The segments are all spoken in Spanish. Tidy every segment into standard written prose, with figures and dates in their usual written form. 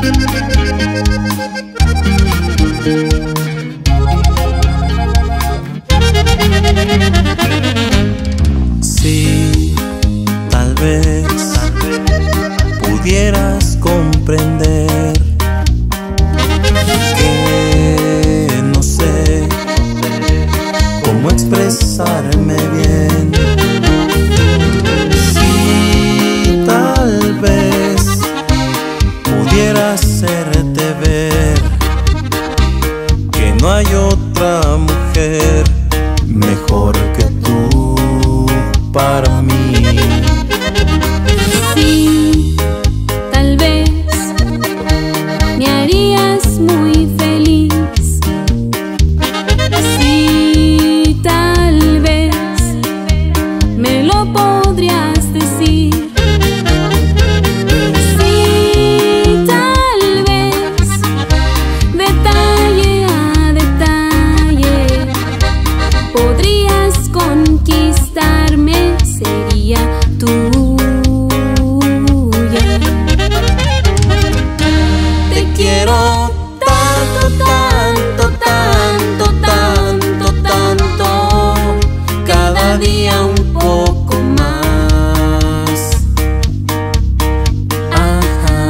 Si tal vez pudieras comprender que no sé cómo expresarme bien. Si tal vez pudiera hacerte ver que no hay otra mujer mejor que tú para mí. Sí, tal vez me harías muy feliz. Sí, tal vez me lo podrías decir. Sí, tal vez detalle a detalle podrías conquistarme, sería tuya. Te quiero tanto, tanto, tanto, tanto, tanto, cada día un poco más. Ajá.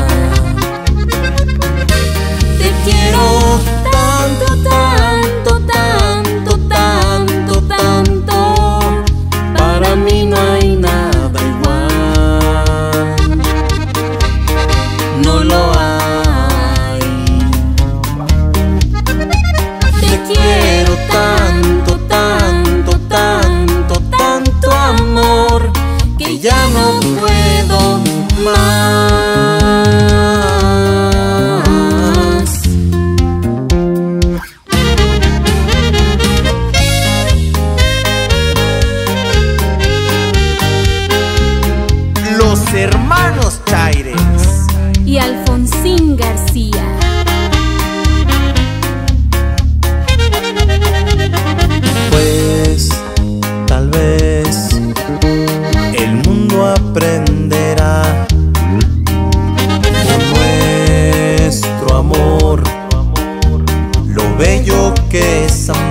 Te quiero tanto, tanto, tanto, tanto, tanto, para mí no hay nada igual, no lo hay. Te quiero tanto, tanto, tanto, tanto amor, que ya no puedo más. Los hermanos Chaires. Y Alfonsín García. Pues tal vez el mundo aprenderá con nuestro amor lo bello que es amar.